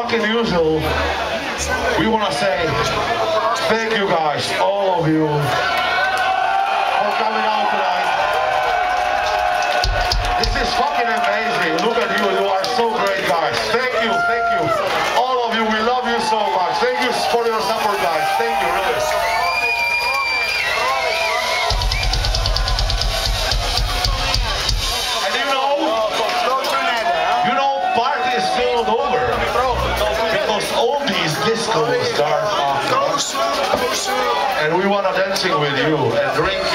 fucking usual, we want to say thank you guys, all of you, for coming out tonight. This is fucking amazing. Look at you, you are so great guys. Thank you, all of you, we love you so much. Thank you for your support guys, thank you really. And you know, party is still not over. Because all these discos start after us. And we want to dancing with you and drink